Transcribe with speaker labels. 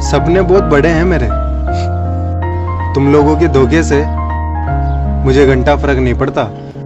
Speaker 1: सपने बहुत बड़े हैं मेरे। तुम लोगों के धोखे से मुझे घंटा फर्क नहीं पड़ता।